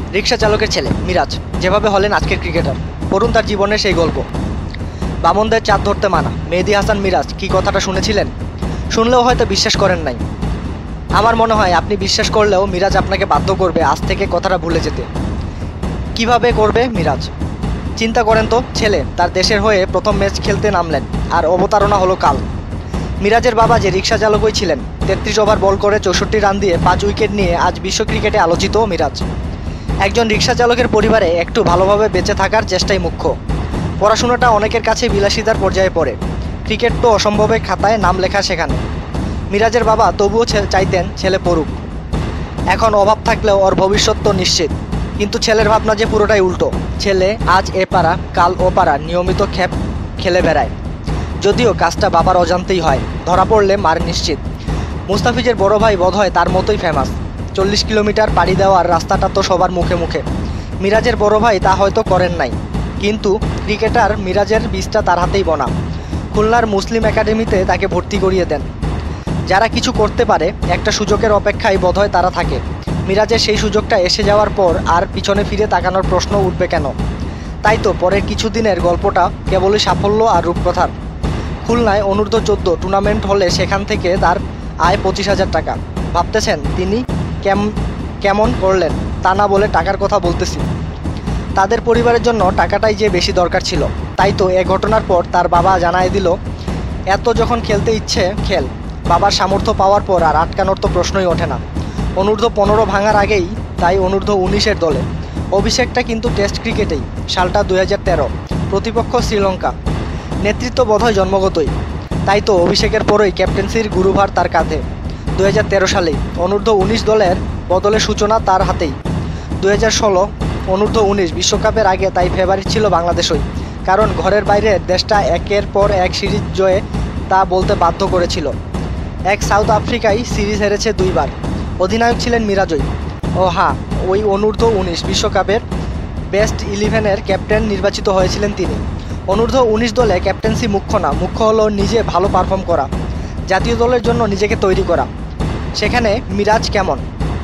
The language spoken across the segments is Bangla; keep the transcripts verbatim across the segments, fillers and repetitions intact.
রিকশা চালকের ছেলে মিরাজ যেভাবে হলেন আজকের ক্রিকেটার, পড়ুন তার জীবনের সেই গল্প। বামনদের চাঁদ ধরতে মানা মেহেদী হাসান মিরাজ কি কথাটা শুনেছিলেন? শুনলেও হয়তো বিশ্বাস করেন নাই। আমার মনে হয় আপনি বিশ্বাস করলেও মিরাজ আপনাকে বাধ্য করবে আজ থেকে কথাটা ভুলে যেতে। কিভাবে করবে মিরাজ? চিন্তা করেন তো, ছেলে তার দেশের হয়ে প্রথম ম্যাচ খেলতে নামলেন আর অবতারণা হলো কাল। মিরাজের বাবা যে রিকশা চালকই ছিলেন, তেত্রিশ ওভার বল করে চৌষট্টি রান দিয়ে পাঁচ উইকেট নিয়ে আজ বিশ্ব ক্রিকেটে আলোচিত মিরাজ। একজন রিকশা চালকের পরিবারে একটু ভালোভাবে বেঁচে থাকার চেষ্টাই মুখ্য। পড়াশোনাটা অনেকের কাছে বিলাসিতার পর্যায়ে পড়ে, ক্রিকেট তো অসম্ভবের খাতায় নাম লেখা সেখানে। মিরাজের বাবা তবুও চাইতেন ছেলে পড়ুক। এখন অভাব থাকলেও ওর ভবিষ্যৎ তো নিশ্চিত, কিন্তু ছেলের ভাবনা যে পুরোটাই উল্টো। ছেলে আজ এ পাড়া কাল ও পাড়া নিয়মিত খেপ খেলে বেড়ায়, যদিও কাজটা বাবার অজান্তেই হয়, ধরা পড়লে মার নিশ্চিত। মুস্তাফিজের বড় ভাই বোধহয় তার মতোই ফেমাস, চল্লিশ কিলোমিটার পাড়ি দেওয়ার রাস্তাটা তো সবার মুখে মুখে। মিরাজের বড় ভাই তা হয়তো করেন নাই, কিন্তু ক্রিকেটার মিরাজের বীজটা তার হাতেই বোনা। খুলনার মুসলিম একাডেমিতে তাকে ভর্তি করিয়ে দেন। যারা কিছু করতে পারে একটা সুযোগের অপেক্ষায় বোধহয় তারা থাকে। মিরাজের সেই সুযোগটা এসে যাওয়ার পর আর পিছনে ফিরে তাকানোর প্রশ্ন উঠবে কেন? তাই তো পরের কিছুদিনের গল্পটা কেবলই সাফল্য আর রূপকথার। খুলনায় অনূর্ধ্ব চোদ্দ টুর্নামেন্ট হলে সেখান থেকে তার আয় পঁচিশ হাজার টাকা। ভাবতেছেন তিনি কেম কেমন করলেন? তা না বলে টাকার কথা বলতেছি। তাদের পরিবারের জন্য টাকাটাই যে বেশি দরকার ছিল। তাই তো এ ঘটনার পর তার বাবা জানায় দিল, এত যখন খেলতে ইচ্ছে খেল। বাবার সামর্থ্য পাওয়ার পর আর আটকানোর তো প্রশ্নই ওঠে না। অনূর্ধ্ব পনেরো ভাঙার আগেই তাই অনূর্ধ্ব উনিশের দলে। অভিষেকটা কিন্তু টেস্ট ক্রিকেটেই, সালটা দুই হাজার তেরো, প্রতিপক্ষ শ্রীলঙ্কা। নেতৃত্ব বোধহয় জন্মগতই, তাই তো অভিষেকের পরই ক্যাপ্টেন্সির গুরুভার তার কাঁধে। দুই হাজার তেরো সালেই অনূর্ধ্ব উনিশ দলের বদলের সূচনা তার হাতেই। দুই হাজার ষোলো অনূর্ধ্ব উনিশ বিশ্বকাপের আগে তাই ফেভারিট ছিল বাংলাদেশই, কারণ ঘরের বাইরের দেশটা একের পর এক সিরিজ জয়ে তা বলতে বাধ্য করেছিল। এক সাউথ আফ্রিকায় সিরিজ হেরেছে দুইবার, অধিনায়ক ছিলেন মিরাজই। ও হ্যাঁ, ওই অনূর্ধ্ব উনিশ বিশ্বকাপের বেস্ট ইলেভেনের ক্যাপ্টেন নির্বাচিত হয়েছিলেন তিনি। অনূর্ধ্ব উনিশ দলে ক্যাপ্টেন্সি মুখ্য না, মুখ্য হলো নিজে ভালো পারফর্ম করা, জাতীয় দলের জন্য নিজেকে তৈরি করা। সেখানে মিরাজ কেমন?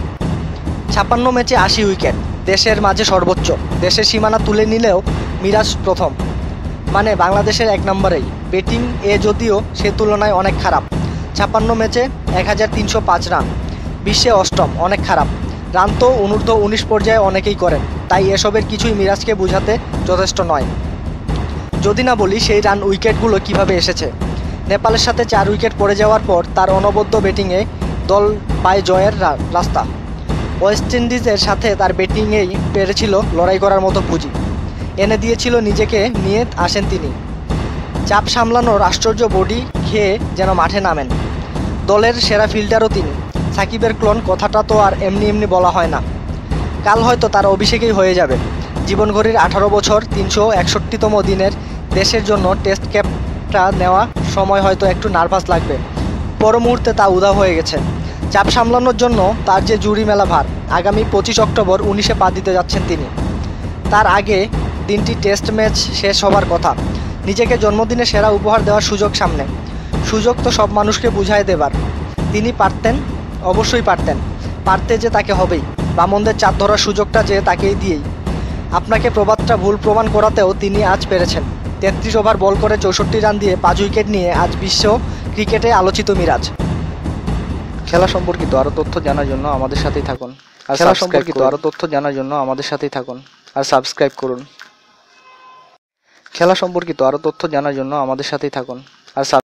ছাপ্পান্ন ম্যাচে আশি উইকেট, দেশের মাঝে সর্বোচ্চ। দেশের সীমানা তুলে নিলেও মিরাজ প্রথম, মানে বাংলাদেশের এক নম্বরেই। ব্যাটিং এ যদিও সে তুলনায় অনেক খারাপ, ছাপ্পান্ন ম্যাচে এক হাজার তিনশো পাঁচ রান, বিশ্বে অষ্টম, অনেক খারাপ। রান তো অনূর্ধ্ব উনিশ পর্যায়ে অনেকেই করেন, তাই এসবের কিছুই মিরাজকে বোঝাতে যথেষ্ট নয়। যদি না বলি সেই রান উইকেটগুলো কিভাবে এসেছে। নেপালের সাথে চার উইকেট পড়ে যাওয়ার পর তার অনবদ্য ব্যাটিংয়ে দল পায় জয়ের রাস্তা। ওয়েস্ট ইন্ডিজের সাথে তার ব্যাটিংয়েই পেরেছিল লড়াই করার মতো পুঁজি, এনে দিয়েছিল নিজেকে নিয়ে আসেন তিনি। চাপ সামলানোর আশ্চর্য বডি খেয়ে যেন মাঠে নামেন। দলের সেরা ফিল্ডারও তিনি। সাকিবের ক্লোন কথাটা তো আর এমনি এমনি বলা হয় না। কাল হয়তো তার অভিষেকেই হয়ে যাবে। জীবনঘড়ির আঠারো বছর তিনশো একষট্টিতম দিনের দেশের জন্য টেস্ট ক্যাপটা নেওয়া সময় হয়তো একটু নার্ভাস লাগবে, পর মুহূর্তে তা উধাও হয়ে গেছে। চাপ সামলানোর জন্য তার যে জুড়ি মেলা ভার। আগামী পঁচিশ অক্টোবর উনিশে পা দিতে যাচ্ছেন তিনি। তার আগে দিনটি টেস্ট ম্যাচ শেষ হবার কথা। নিজেকে জন্মদিনে সেরা উপহার দেওয়ার সুযোগ সামনে। সুযোগ তো সব মানুষকে বুঝায় দেবার। তিনি পারতেন, অবশ্যই পারতেন। পারতে যে তাকে হবেই। বামনদের চাঁদ ধরার সুযোগটা যে তাকেই দিয়েই। আপনাকে প্রবাদটা ভুল প্রমাণ করাতেও তিনি আজ পেরেছেন। তেত্রিশ ওভার বল করে চৌষট্টি রান দিয়ে পাঁচ উইকেট নিয়ে আজ বিশ্ব ক্রিকেটে আলোচিত মিরাজ। খেলা সম্পর্কিত আরও তথ্য জানার জন্য আমাদের সাথেই থাকুন। আর খেলা সম্পর্কিত আরও তথ্য জানার জন্য আমাদের সাথেই থাকুন আর সাবস্ক্রাইব করুন। খেলা সম্পর্কিত আরও তথ্য জানার জন্য আমাদের সাথেই থাকুন আর